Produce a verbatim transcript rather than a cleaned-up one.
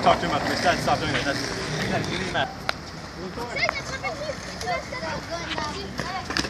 talk to him after we said stop doing it. That's, that's, you need that.